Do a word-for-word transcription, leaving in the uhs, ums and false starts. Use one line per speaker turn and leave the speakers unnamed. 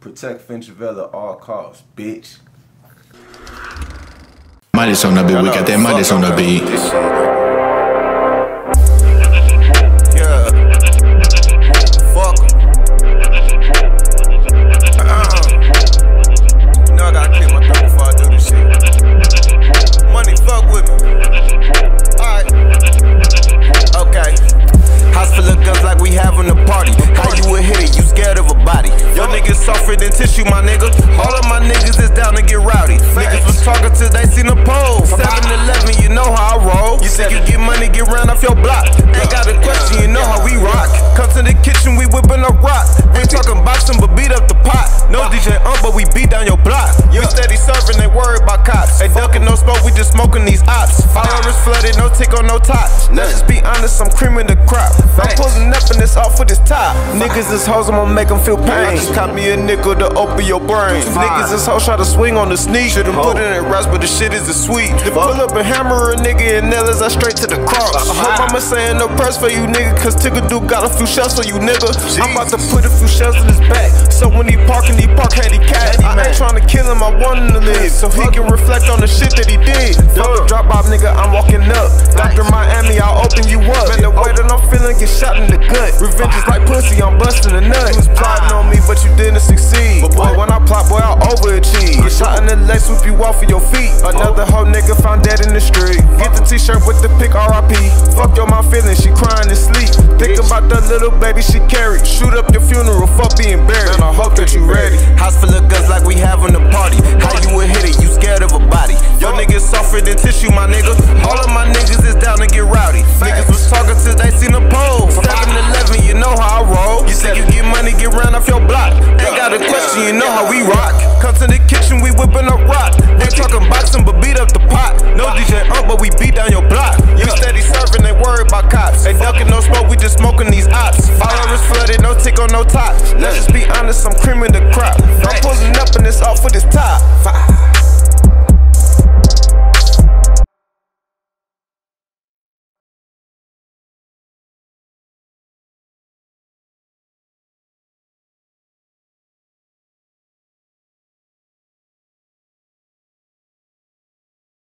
Protect Finchville at all costs, bitch.
Midas on the beat, we got that Midas on the beat.
Yeah. Fuck. Uh-uh. You know I gotta clear my throat before I do this shit. Money, fuck with me. Alright. Okay. House full of guns like we having a party. How you would hit it, you scared of a body. Your niggas softer than tissue, my nigga. All of my niggas is down to get rowdy. Niggas was talking till they seen a pole. seven eleven, you know how I roll. You think you get money, get round off your block. Ain't got a question, you know how we rock. Come to the kitchen, we whipping up rock. Ain't talking boxing, but beat up the pot. No D J um, but we beat down your block. We steady serving, they worry about cops. They ducking no smoke, we just smoking these ops. Fire is flooded, no tick on no top. Let's just be honest, I'm creaming the crop. I'm pulling up and it's off with this top. Niggas is hoes, I'm gonna make them feel pain. Just cop me a nickel to open your brain. Niggas is hoes, try to swing on the sneak. Should've put it in rust, but the shit is a sweet. To pull up and hammer a nigga and nail us out straight to the cross. I hope I'ma saying no press for you nigga, cause Tigger Dude got a few shells for you nigga. I'm about to put a few shells in his back, so when he parkin', he park handicapped. I ain't tryna kill him, I want him to live, so he can reflect on the shit that he did. Fuck a drop off nigga, I'm walking up. Doctor Miami, I'll open you up. Man, the way that I'm feeling, get shot in the gut. Revenge is like pussy, I'm busting a nut. You was plotting on me, but you didn't succeed. But boy, when I plot, boy, I overachieve. Get shot in the leg, sweep you off of your feet. Another hoe nigga found dead in the street. Get the t-shirt with the pic R I P. Fuck your mom feeling, she crying in sleep. Think about the little baby she carried. Shoot up your funeral, fuck being buried. Man, I hope that you ready. House full of guns like we having a party. How you would hit it, you scared of a body. Your niggas softer than tissue, my nigga. All of my niggas is down to get rowdy. Niggas was talking till they seen a pole. seven eleven, you know how I roll. You think you get money, get round off your block. Ain't got a question, you know how we rock. Come to the kitchen, we whipping up rock. Ain't talking boxing, but beat up the pot. No D J um, but we beat down your block. You steady serving, they worry about cops. Ain't ducking no smoke, we just smoking these ops. Fire is flooded, no tick on no top. Let's just be honest, I'm creaming the crop. I'm pulling up and it's off with this top.